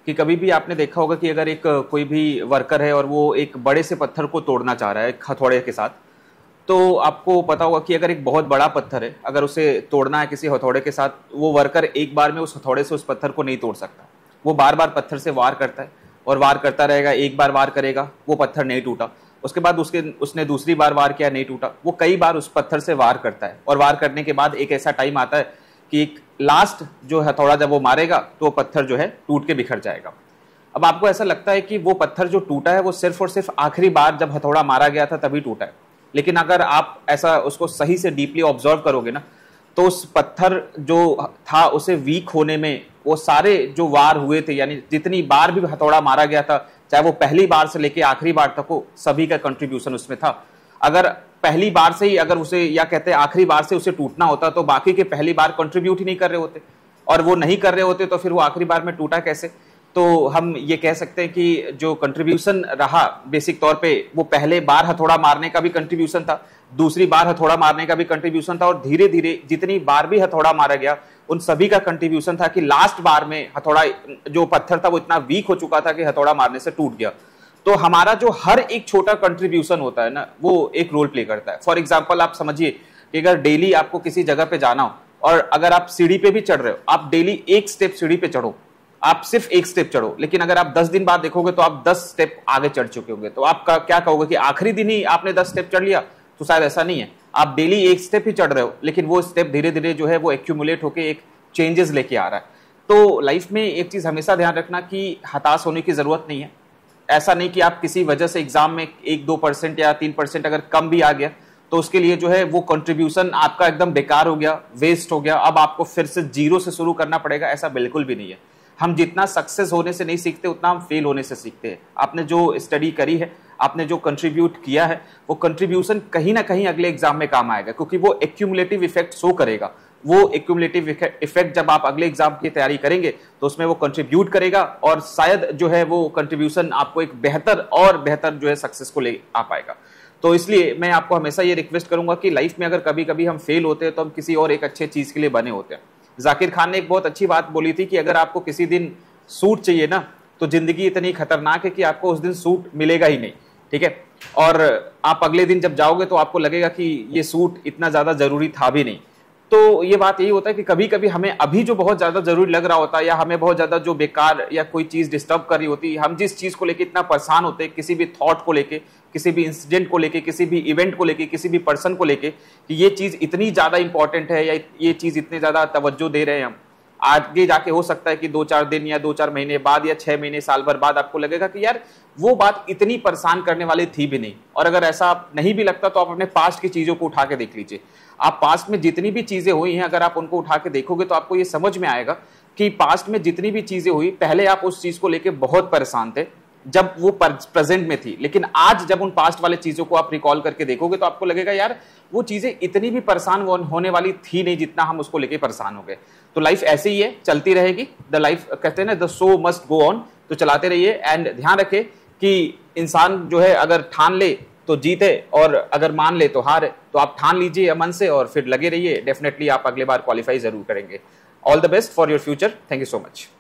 कि कभी भी आपने देखा होगा कि अगर एक कोई भी वर्कर है और वो एक बड़े से पत्थर को तोड़ना चाह रहा है हथौड़े के साथ, तो आपको पता होगा कि अगर एक बहुत बड़ा पत्थर है, अगर उसे तोड़ना है किसी हथौड़े के साथ, वो वर्कर एक बार में उस हथौड़े से उस पत्थर को नहीं तोड़ सकता। वो बार बार पत्थर से वार करता है और वार करता रहेगा। एक बार वार करेगा, वो पत्थर नहीं टूटा, उसके बाद उसने दूसरी बार वार किया, नहीं टूटा। वो कई बार उस पत्थर से वार करता है और वार करने के बाद एक ऐसा टाइम आता है कि एक लास्ट जो हथौड़ा जब वो मारेगा तो वो पत्थर जो है टूट के बिखर जाएगा। अब आपको ऐसा लगता है कि वो पत्थर जो टूटा है वो सिर्फ और सिर्फ आखिरी बार जब हथौड़ा मारा गया था तभी टूटा है, लेकिन अगर आप ऐसा उसको सही से डीपली ऑब्जर्व करोगे ना, तो उस पत्थर जो था उसे वीक होने में वो सारे जो वार हुए थे, यानी जितनी बार भी हथौड़ा मारा गया था, चाहे वो पहली बार से लेके आखिरी बार तक हो, सभी का कंट्रीब्यूशन उसमें था। अगर पहली बार से ही अगर उसे, या कहते हैं आखिरी बार से उसे टूटना होता, तो बाकी के पहली बार कंट्रीब्यूट ही नहीं कर रहे होते, और वो नहीं कर रहे होते तो फिर वो आखिरी बार में टूटा कैसे। तो हम ये कह सकते हैं कि जो कंट्रीब्यूशन रहा बेसिक तौर पे, वो पहले बार हथौड़ा मारने का भी कंट्रीब्यूशन था, दूसरी बार हथौड़ा मारने का भी कंट्रीब्यूशन था, और धीरे धीरे जितनी बार भी हथौड़ा मारा गया उन सभी का कंट्रीब्यूशन था कि लास्ट बार में हथौड़ा जो पत्थर था वो इतना वीक हो चुका था कि हथौड़ा मारने से टूट गया। तो हमारा जो हर एक छोटा कंट्रीब्यूशन होता है ना, वो एक रोल प्ले करता है। फॉर एग्जाम्पल आप समझिए कि अगर डेली आपको किसी जगह पे जाना हो और अगर आप सीढ़ी पे भी चढ़ रहे हो, आप डेली एक स्टेप सीढ़ी पे चढ़ो, आप सिर्फ एक स्टेप चढ़ो, लेकिन अगर आप 10 दिन बाद देखोगे तो आप 10 स्टेप आगे चढ़ चुके होंगे, तो आप क्या कहोगे कि आखिरी दिन ही आपने 10 स्टेप चढ़ लिया? तो शायद ऐसा नहीं है। आप डेली एक स्टेप ही चढ़ रहे हो, लेकिन वो स्टेप धीरे धीरे जो है वो एक्यूमुलेट होकर एक चेंजेस लेके आ रहा है। तो लाइफ में एक चीज हमेशा ध्यान रखना कि हताश होने की जरूरत नहीं है। ऐसा नहीं कि आप किसी वजह से एग्जाम में 1-2% या 3% अगर कम भी आ गया तो उसके लिए जो है वो कंट्रीब्यूशन आपका एकदम बेकार हो गया, वेस्ट हो गया, अब आपको फिर से जीरो से शुरू करना पड़ेगा, ऐसा बिल्कुल भी नहीं है। हम जितना सक्सेस होने से नहीं सीखते उतना हम फेल होने से सीखते हैं। आपने जो स्टडी करी है, आपने जो कंट्रीब्यूट किया है, वो कंट्रीब्यूशन कहीं ना कहीं अगले एग्जाम में काम आएगा, क्योंकि वो एक्यूमुलेटिव इफेक्ट शो करेगा। वो एक्यूमुलेटिव इफेक्ट जब आप अगले एग्जाम की तैयारी करेंगे तो उसमें वो कंट्रीब्यूट करेगा, और शायद जो है वो कंट्रीब्यूशन आपको एक बेहतर और बेहतर जो है सक्सेस को ले आ पाएगा। तो इसलिए मैं आपको हमेशा ये रिक्वेस्ट करूंगा कि लाइफ में अगर कभी कभी हम फेल होते हैं तो हम किसी और एक अच्छे चीज के लिए बने होते हैं। जाकिर खान ने एक बहुत अच्छी बात बोली थी कि अगर आपको किसी दिन सूट चाहिए ना, तो जिंदगी इतनी खतरनाक है कि आपको उस दिन सूट मिलेगा ही नहीं, ठीक है, और आप अगले दिन जब जाओगे तो आपको लगेगा कि ये सूट इतना ज्यादा जरूरी था भी नहीं। तो ये बात यही होता है कि कभी कभी हमें अभी जो बहुत ज्यादा जरूरी लग रहा होता है, या हमें बहुत ज्यादा जो बेकार या कोई चीज डिस्टर्ब कर रही होती है, हम जिस चीज को लेके इतना परेशान होते हैं, किसी भी थॉट को लेके, किसी भी इंसिडेंट को लेके, किसी भी इवेंट को लेके, किसी भी पर्सन को लेके, कि ये चीज इतनी ज्यादा इंपॉर्टेंट है या ये चीज इतने ज्यादा तवज्जो दे रहे हैं हम, आगे जाके हो सकता है कि 2-4 दिन या 2-4 महीने बाद या 6 महीने, साल भर बाद आपको लगेगा कि यार वो बात इतनी परेशान करने वाली थी भी नहीं। और अगर ऐसा नहीं भी लगता तो आप अपने पास्ट की चीजों को उठा के देख लीजिए। आप पास्ट में जितनी भी चीजें हुई हैं, अगर आप उनको उठा के देखोगे तो आपको ये समझ में आएगा कि पास्ट में जितनी भी चीजें हुई, पहले आप उस चीज को लेके बहुत परेशान थे जब वो प्रेजेंट में थी, लेकिन आज जब उन पास्ट वाले चीजों को आप रिकॉल करके देखोगे तो आपको लगेगा यार वो चीजें इतनी भी परेशान होने वाली थी नहीं जितना हम उसको लेके परेशान हो गए। तो लाइफ ऐसे ही है, चलती रहेगी। द लाइफ कहते हैं ना, the show must go on. तो चलाते रहिए, एंड ध्यान रखें कि इंसान जो है अगर ठान ले तो जीते, और अगर मान ले तो हारे। तो आप ठान लीजिए मन से और फिर लगे रहिए, डेफिनेटली आप अगले बार क्वालिफाई जरूर करेंगे। All the best for your future. Thank you so much.